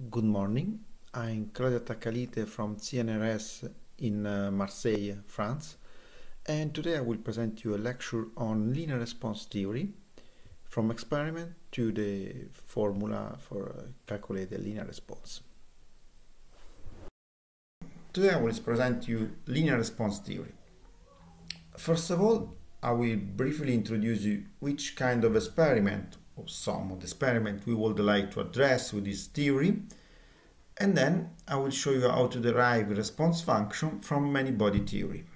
Good morning. I'm Claudio Attaccalite from CNRS in Marseille, France, and today I will present you a lecture on linear response theory from experiment to the formula for calculating linear response. Today I will present you linear response theory. First of all, I will briefly introduce you which kind of experiment or some of the experiment we would like to address with this theory, and then I will show you how to derive a response function from many-body theory.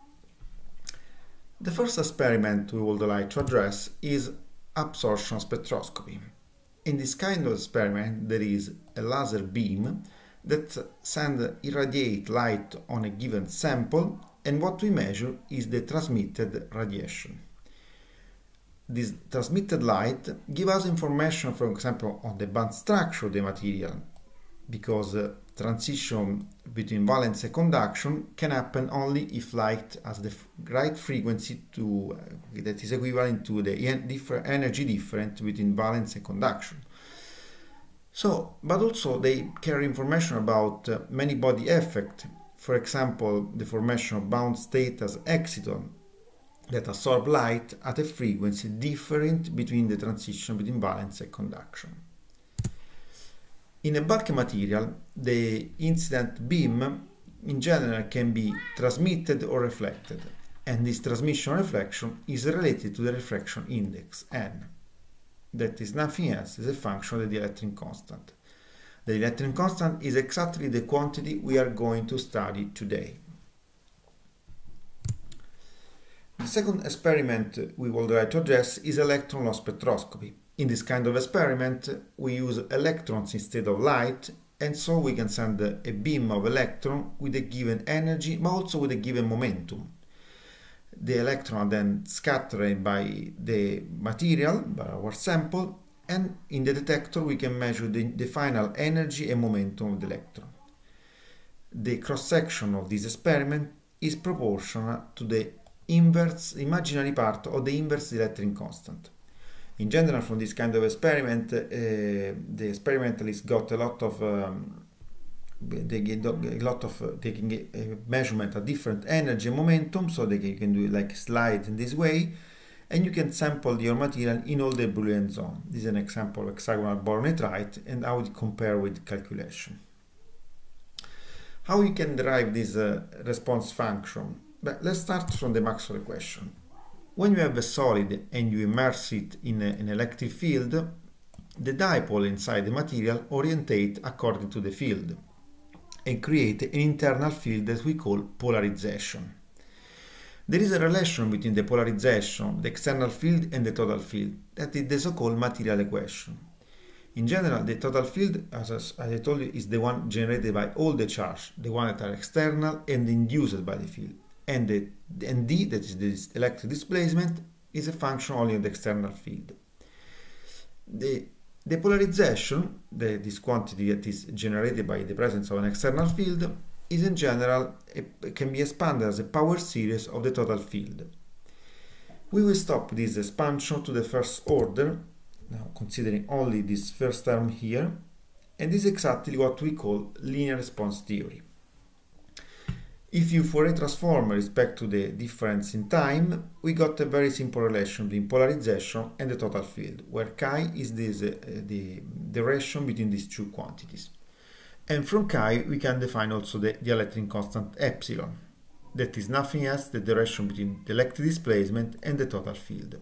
The first experiment we would like to address is absorption spectroscopy. In this kind of experiment there is a laser beam that irradiates light on a given sample, and what we measure is the transmitted radiation. This transmitted light gives us information, for example, on the band structure of the material, because transition between valence and conduction can happen only if light has the right frequency that is equivalent to the energy difference between valence and conduction. But also they carry information about many body effect, for example, the formation of bound state as exciton that absorb light at a frequency different between the transition between valence and conduction. In a bulk material, the incident beam in general can be transmitted or reflected, and this transmission reflection is related to the refraction index, n. That is nothing else as a function of the dielectric constant. The dielectric constant is exactly the quantity we are going to study today. The second experiment we would like to address is electron loss spectroscopy. In this kind of experiment, we use electrons instead of light, and so we can send a beam of electron with a given energy, but also with a given momentum. The electron are then scattered by the material, by our sample, and in the detector we can measure the final energy and momentum of the electron. The cross-section of this experiment is proportional to the inverse imaginary part of the inverse dielectric constant. In general, from this kind of experiment, the experimentalists got a lot of taking a measurement at different energy and momentum, so they can do like a slide in this way, and you can sample your material in all the Boolean zone. This is an example of hexagonal boron nitride, and how it compare with calculation. How you can derive this response function? But let's start from the Maxwell equation. When you have a solid and you immerse it in an electric field, the dipole inside the material orientate according to the field and create an internal field that we call polarization. There is a relation between the polarization, the external field, and the total field. That is the so-called material equation. In general, the total field, as I told you, is the one generated by all the charge, the one that are external and induced by the field. And the d, that is the electric displacement, is a function only of the external field. The polarization, this quantity that is generated by the presence of an external field, is in general, can be expanded as a power series of the total field. We will stop this expansion to the first order, now considering only this first term here, and this is exactly what we call linear response theory. If you Fourier transform respect to the difference in time, we got a very simple relation between polarization and the total field, where chi is the relation between these two quantities. And from chi we can define also the dielectric constant epsilon, that is nothing else than the relation between the electric displacement and the total field.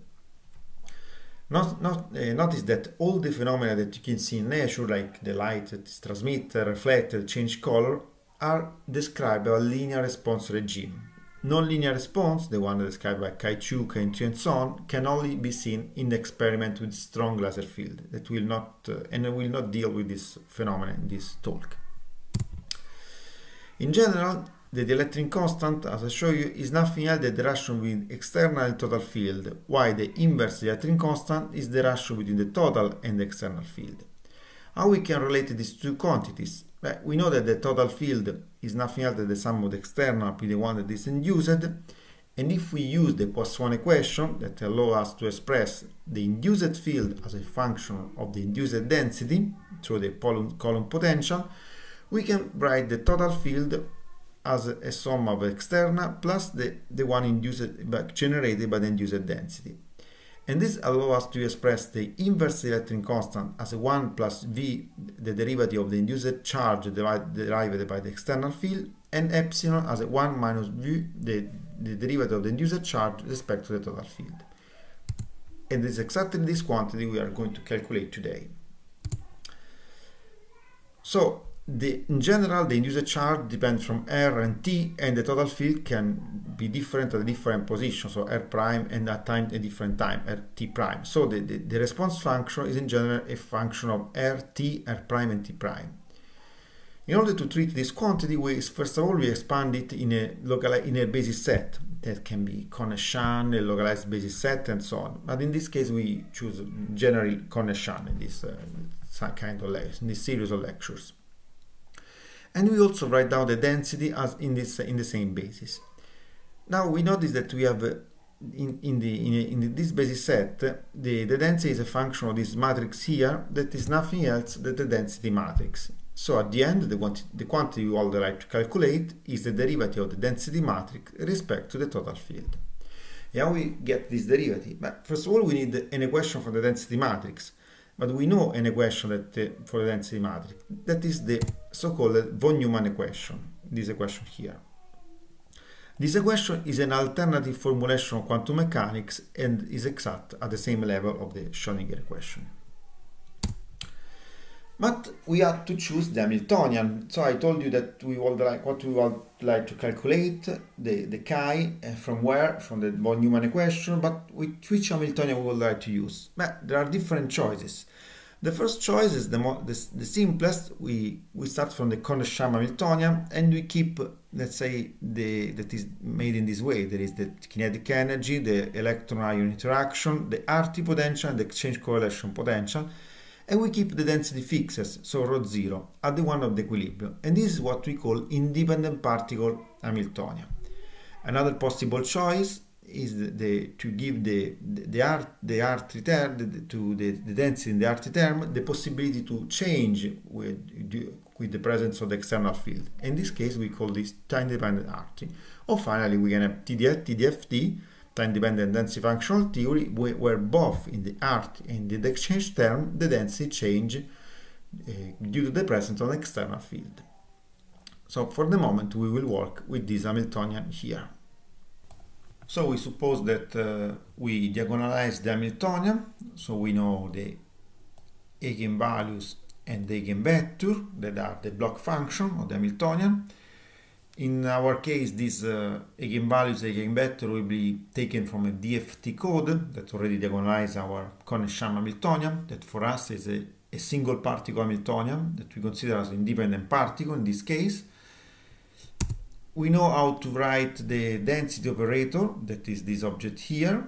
Notice that all the phenomena that you can see in nature, like the light that is transmitted, reflected, change color, are described by a linear response regime. Non-linear response, the one described by Chi2, Chi3, and so on, can only be seen in the experiment with strong laser field. That will not, and I will not deal with this phenomenon in this talk. In general, the dielectric constant, as I show you, is nothing else than the ratio between external and total field, while the inverse dielectric constant is the ratio between the total and the external field. How we can relate these two quantities? We know that the total field is nothing else than the sum of the external with the one that is induced, And if we use the Poisson equation that allows us to express the induced field as a function of the induced density through the column potential, we can write the total field as a sum of external plus the one generated by the induced density. And this allows us to express the inverse electric constant as a 1 plus V, the derivative of the induced charge derived by the external field, and epsilon as a 1 minus V, the derivative of the induced charge with respect to the total field. And it's exactly this quantity we are going to calculate today. So, in general, the induced charge depends from R and T, and the total field can be different at a different position, so R prime, and at a different time, R T prime. So the response function is in general a function of R, T, R prime, and T prime. In order to treat this quantity, first of all we expand it in a basis set that can be Kohn-Shahn, a localized basis set, and so on. But in this case, we choose generally Kohn-Shahn in this in this series of lectures. And we also write down the density as in the same basis. Now we notice that we have in this basis set the density is a function of this matrix here that is nothing else than the density matrix. So at the end, the quantity we would like to calculate is the derivative of the density matrix with respect to the total field. And how we get this derivative? But first of all, we need an equation for the density matrix. But we know an equation that for the density matrix. That is the so-called von Neumann equation, this equation here. This equation is an alternative formulation of quantum mechanics and is exact at the same level of the Schrödinger equation. But we have to choose the Hamiltonian. So I told you that we would like to calculate the chi from where? From the von Neumann equation, but which Hamiltonian we would like to use? But there are different choices. The first choice is the simplest. We start from the Kohn-Shahn Hamiltonian and we keep, let's say, that is made in this way. There is the kinetic energy, the electron-ion interaction, the RT potential, and the exchange correlation potential. And we keep the density fixed, so ρ0, at the one of the equilibrium. And this is what we call independent particle Hamiltonian. Another possible choice is to give the RT term, to the density in the RT term, the possibility to change with the presence of the external field. In this case, we call this time-dependent RT. Or finally, we can have TDFT, time-dependent density functional theory, where both in the RT and in the exchange term the density change due to the presence of an external field. So for the moment we will work with this Hamiltonian here. So we suppose that we diagonalize the Hamiltonian, so we know the eigenvalues and the eigenvector that are the block function of the Hamiltonian. In our case, these eigenvalues, eigenvector will be taken from a DFT code that already diagonalizes our Kohn-Shahn Hamiltonian, that for us is a single particle Hamiltonian that we consider as an independent particle in this case. We know how to write the density operator, that is this object here.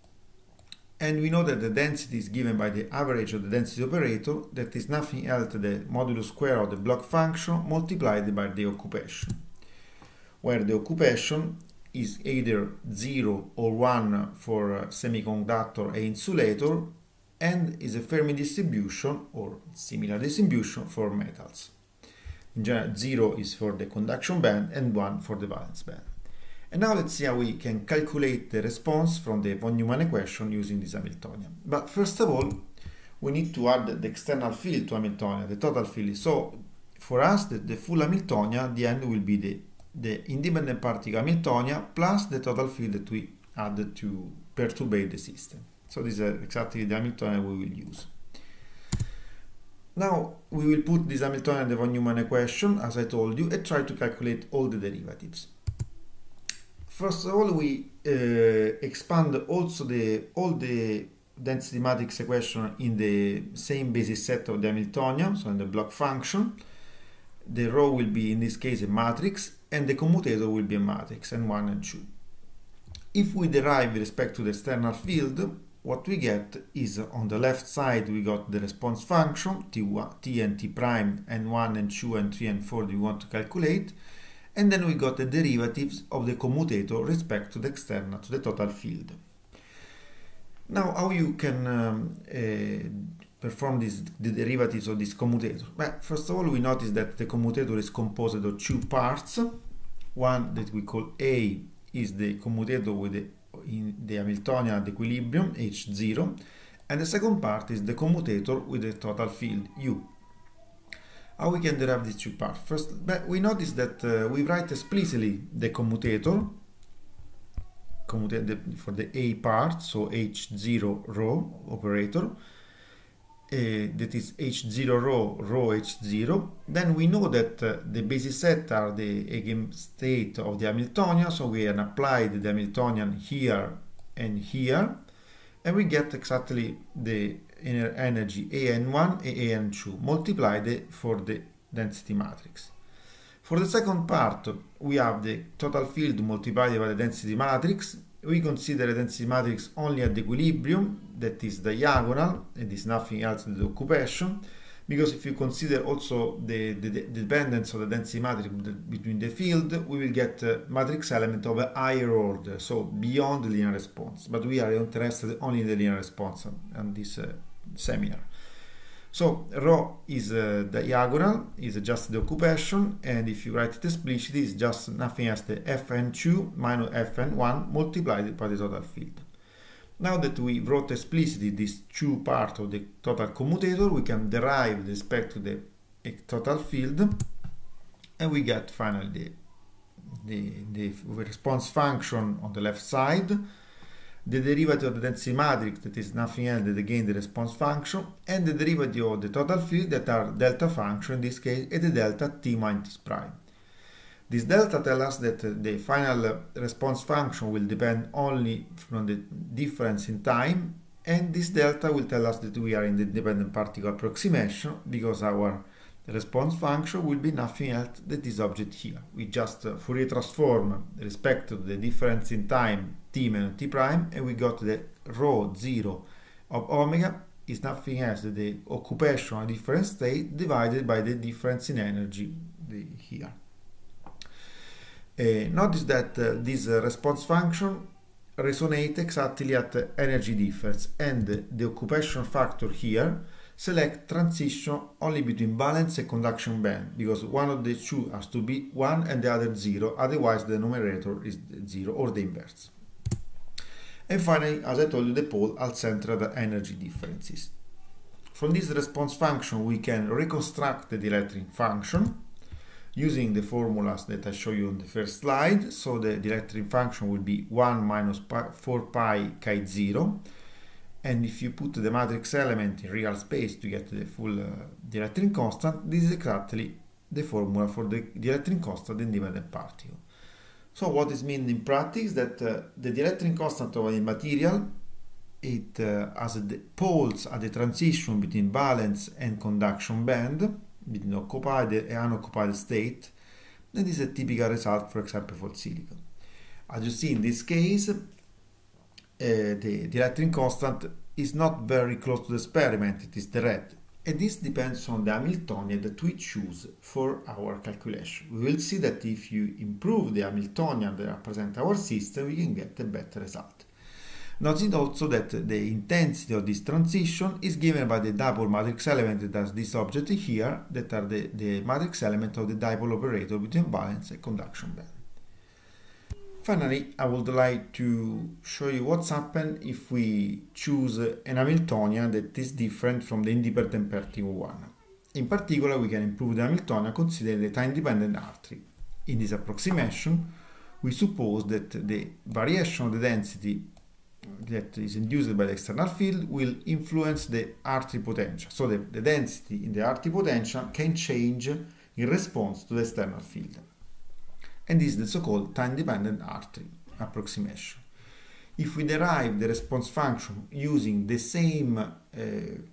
And we know that the density is given by the average of the density operator, that is nothing else than the modulus square of the block function multiplied by the occupation, where the occupation is either 0 or 1 for semiconductor and insulator, and is a Fermi distribution or similar distribution for metals. In general, 0 is for the conduction band and 1 for the valence band. And now let's see how we can calculate the response from the von Neumann equation using this Hamiltonian. But first of all, we need to add the external field to Hamiltonian, the total field. So for us, the full Hamiltonian at the end will be the independent particle Hamiltonian plus the total field that we added to perturbate the system. So this is exactly the Hamiltonian we will use. Now we will put this Hamiltonian in the von Neumann equation, as I told you, and try to calculate all the derivatives. First of all, we expand also all the density matrix equation in the same basis set of the Hamiltonian, so in the block function. The rho will be, in this case, a matrix, and the commutator will be a matrix, n1 and 2. If we derive with respect to the external field, what we get is on the left side we got the response function, t and t prime, n1 and 2 and 3 and 4 we want to calculate, And then we got the derivatives of the commutator respect to the external, to the total field. Now, how you can perform the derivatives of this commutator? Well, first of all, we notice that the commutator is composed of two parts. One that we call A is the commutator with the Hamiltonian at equilibrium, H0, and the second part is the commutator with the total field, U. How we can derive these two parts? First, we notice that we write explicitly the commutator for the A part, so H0 rho operator, that is H0 rho H0. Then we know that the basis set are the eigenstate of the Hamiltonian, so we can apply the Hamiltonian here and here, and we get exactly the energy AN1 and AN2 multiplied for the density matrix. For the second part, we have the total field multiplied by the density matrix. We consider the density matrix only at the equilibrium, that is diagonal, and is nothing else than the occupation, because if you consider also the dependence of the density matrix between the field, we will get a matrix element of a higher order, so beyond the linear response. But we are interested only in the linear response on this seminar. So rho is diagonal, is just the occupation, and if you write it explicitly, it's just nothing else than Fn2 minus Fn1 multiplied by the total field. Now that we wrote explicitly these two parts of the total commutator, we can derive with respect to the total field, and we get finally the response function on the left side, the derivative of the density matrix, that is nothing else than again the response function, and the derivative of the total field, that are delta function in this case, and the delta t minus prime. This delta tells us that the final response function will depend only from the difference in time, and this delta will tell us that we are in the dependent particle approximation, because our response function will be nothing else than this object here. We just Fourier transform respect to the difference in time t minus t prime, and we got the rho 0 of omega is nothing else than the occupation of different state divided by the difference in energy here. Notice that this response function resonates exactly at energy difference, and the occupation factor here select transition only between valence and conduction band, because one of the two has to be 1 and the other 0, otherwise the numerator is 0 or the inverse. And finally, as I told you, the pole are centered at energy differences. From this response function we can reconstruct the dielectric function using the formulas that I show you on the first slide. So the dielectric function will be 1 minus 4 pi chi 0, and if you put the matrix element in real space to get the full dielectric constant, this is exactly the formula for the dielectric constant independent particle. So what this means in practice, that the dielectric constant of a material, it has the poles at the transition between valence and conduction band, between occupied and unoccupied state. That is a typical result, for example, for silicon. As you see in this case, the dielectric constant is not very close to the experiment, it is the red. And this depends on the Hamiltonian that we choose for our calculation. We will see that if you improve the Hamiltonian that represents our system, we can get a better result. Notice also that the intensity of this transition is given by the dipole matrix element that has this object here, that are the matrix element of the dipole operator between valence and conduction band. Finally, I would like to show you what's happened if we choose an Hamiltonian that is different from the independent particle one. In particular, we can improve the Hamiltonian considering the time-dependent R3. In this approximation, we suppose that the variation of the density that is induced by the external field will influence the R3 potential. So the density in the R3 potential can change in response to the external field. And this is the so-called time-dependent R3 approximation. If we derive the response function using the same in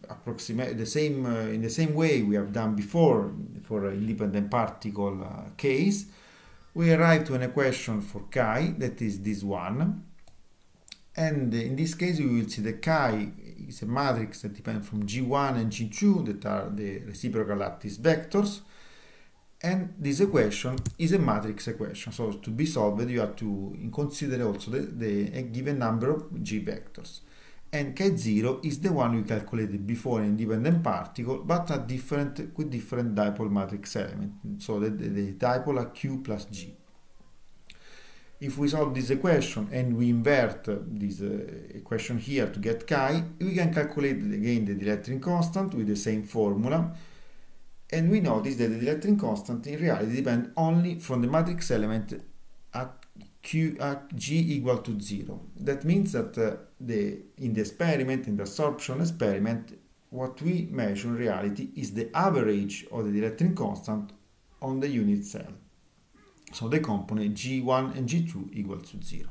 the same way we have done before for an independent particle case, we arrive to an equation for chi that is this one. And in this case we will see that chi is a matrix that depends from G1 and G2 that are the reciprocal lattice vectors. And this equation is a matrix equation. So to be solved, you have to consider also a given number of G vectors. And K0 is the one we calculated before, an independent particle, but with different dipole matrix element. So the dipole are Q plus G. If we solve this equation and we invert this equation here to get chi, we can calculate again the dielectric constant with the same formula. And we notice that the dielectric constant in reality depends only from the matrix element at G equal to 0. That means that in the experiment, in the absorption experiment, what we measure in reality is the average of the dielectric constant on the unit cell. So the component G1 and G2 equal to 0.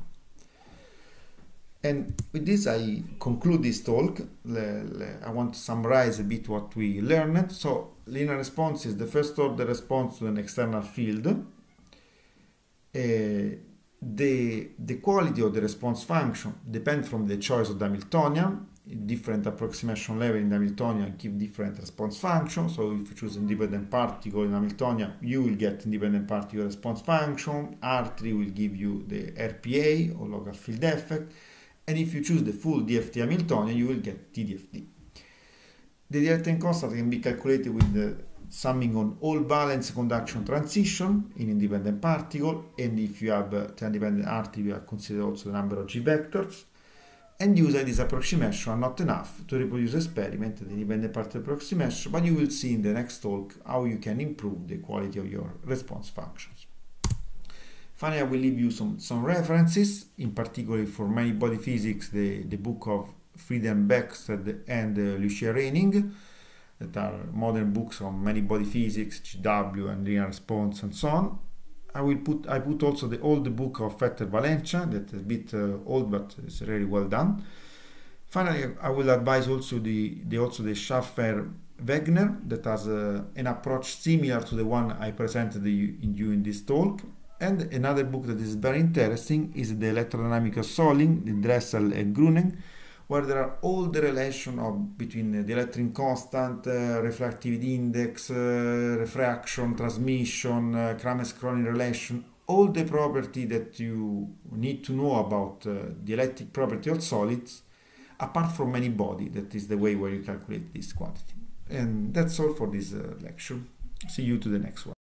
And with this I conclude this talk. I want to summarize a bit what we learned. So linear response is the first order response to an external field. The quality of the response function depends from the choice of the Hamiltonian. Different approximation level in the Hamiltonian give different response functions. So if you choose independent particle in Hamiltonian, you will get independent particle response function. R3 will give you the RPA or local field effect. And if you choose the full DFT Hamiltonian, you will get TDFT. The dielectric constant can be calculated with the summing on all valence conduction transition in independent particle, and if you have the independent RT, you have considered also the number of G vectors. And using this approximation are not enough to reproduce experiment, the independent particle approximation, but you will see in the next talk how you can improve the quality of your response functions. Finally, I will leave you some references, in particular for many body physics, the book of Frieden Beckstedt and Lucia Reining, that are modern books on many body physics, GW and linear response and so on. I put also the old book of Vetter Valencia, that is a bit old but it's very well done. Finally, I will advise also the Schaffer-Wegener, that has an approach similar to the one I presented you in this talk. And another book that is very interesting is the Electrodynamics of Solid, the Dressel and Grunen, where there are all the relation between the electric constant, refractivity index, refraction, transmission, Kramers-Kronig relation, all the property that you need to know about the electric property of solids, apart from any body. That is the way where you calculate this quantity. And that's all for this lecture. See you to the next one.